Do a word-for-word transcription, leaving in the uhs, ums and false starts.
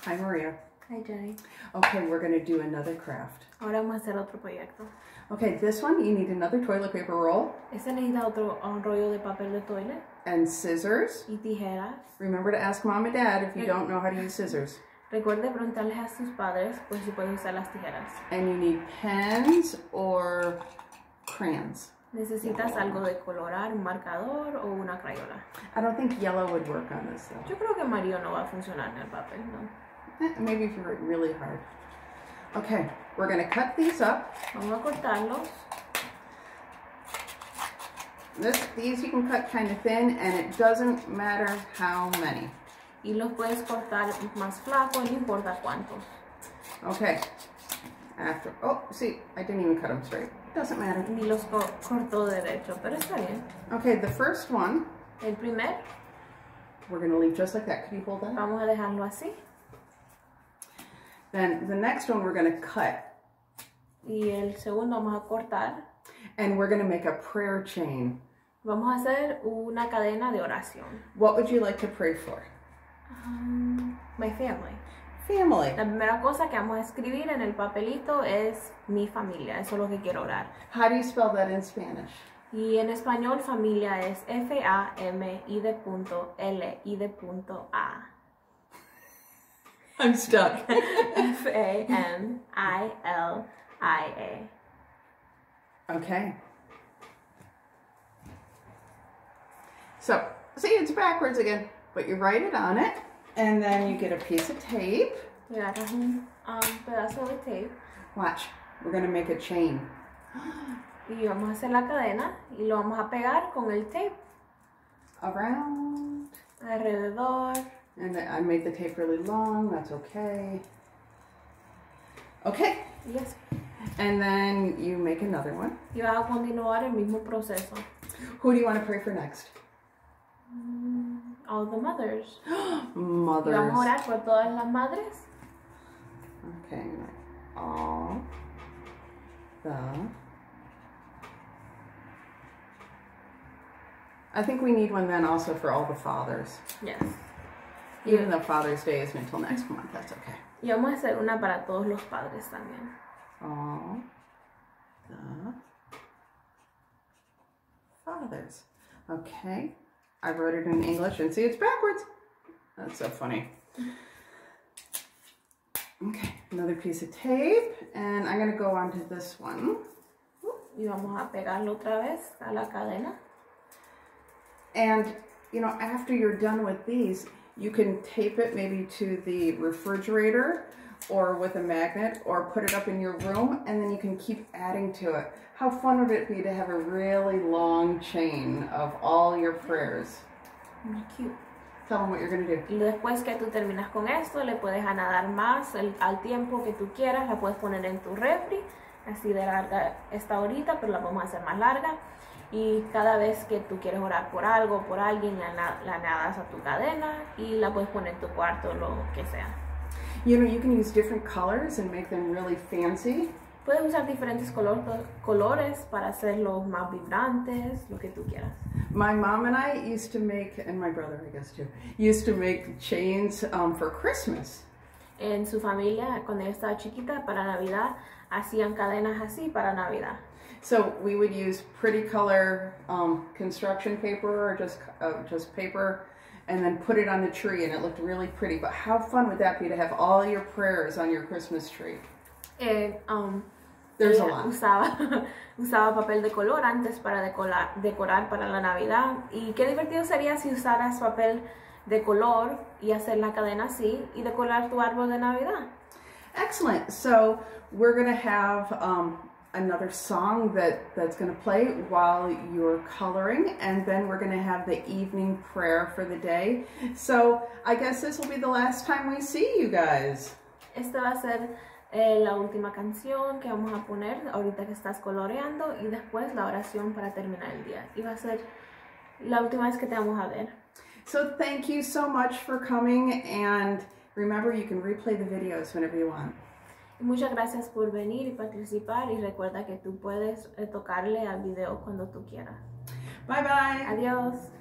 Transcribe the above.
Hi, Maria. Hi, Jenny. Okay, we're going to do another craft. Ahora vamos a hacer otro proyecto. Okay, this one, you need another toilet paper roll. Este necesita otro un rollo de papel de toilet. And scissors. Y tijeras. Remember to ask mom and dad if you don't know how to use scissors. Recuerde preguntarles a sus padres pues si pueden usar las tijeras. And you need pens or crayons. Necesitas algo de colorar, un marcador o una crayola. I don't think yellow would work on this though. Yo creo que amarillo no va a funcionar en el papel, ¿no? Eh, maybe if you work really hard. Okay, we're going to cut these up. Vamos a cortarlos. This, these you can cut kind of thin, and it doesn't matter how many. Y los puedes cortar más flacos, no importa cuántos. Okay. After, oh, see, I didn't even cut them straight. Doesn't matter. Ni los co cortó derecho, pero está bien. Okay, the first one. El primer. We're going to leave just like that. Could you hold that? Vamos a dejarlo así. Then the next one we're going to cut. Y el segundo vamos a cortar. And we're going to make a prayer chain. Vamos a hacer una cadena de oración. What would you like to pray for? Um, my family. Family. La primera cosa que vamos a escribir en el papelito es mi familia. Eso es lo que quiero orar. How do you spell that in Spanish? Y en español familia es F A M I de punto L I de punto A. I'm stuck. F A M I L I A. Okay. So, see, it's backwards again, but you write it on it, and then you get a piece of tape. Y agarras un um, pedazo de tape. Watch, we're going to make a chain. Y vamos a hacer la cadena y lo vamos a pegar con el tape. Around. Alrededor. And I made the tape really long, that's okay. Okay. Yes. And then you make another one. Y vas a continuar el mismo proceso. Who do you want to pray for next? Mm, all the mothers. Mothers. Y vamos a orar por todas las madres. Okay. All the. I think we need one then also for all the fathers. Yes. Even though Father's Day isn't until next month, that's okay. Y vamos a hacer una para todos los padres también. All the fathers. Okay. I wrote it in English and see it's backwards. That's so funny. Okay, another piece of tape, and I'm going to go on to this one. Y vamos a pegarlo otra vez a la cadena. And, you know, after you're done with these, you can tape it maybe to the refrigerator or with a magnet or put it up in your room, and then you can keep adding to it. How fun would it be to have a really long chain of all your prayers? Cute. Tell them what you're going to do. Y después que tú terminas con esto, le puedes añadir más el, al tiempo que tú quieras. La puedes poner en tu refri, así de larga está ahorita, pero la vamos a hacer más larga. Y cada vez que tú quieres orar por algo, por alguien, la, la añadas a tu cadena y la puedes poner en tu cuarto, lo que sea. You know, you can use different colors and make them really fancy. Puedes usar diferentes color, colores para hacerlos más vibrantes, lo que tú quieras. My mom and I used to make, and my brother I guess too, used to make chains um, for Christmas. En su familia, cuando ella estaba chiquita, para Navidad, hacían cadenas así para Navidad. So we would use pretty color um, construction paper or just, uh, just paper and then put it on the tree, and it looked really pretty. But how fun would that be to have all your prayers on your Christmas tree? Eh, um, There's a ella lot. Usaba, usaba papel de color antes para decorar, decorar para la Navidad. Y qué divertido sería si usaras papel de color y hacer la cadena así y decorar tu árbol de Navidad. Excellent. So we're going to have um, another song that, that's going to play while you're coloring, and then we're going to have the evening prayer for the day. So I guess this will be the last time we see you guys. Esta va a ser eh, la última canción que vamos a poner ahorita que estás coloreando, y después la oración para terminar el día. Y va a ser la última vez que te vamos a ver. So thank you so much for coming, and remember you can replay the videos whenever you want. Muchas gracias por venir y participar, y recuerda que tú puedes eh, tocarle al video cuando tú quieras. Bye bye. Adiós.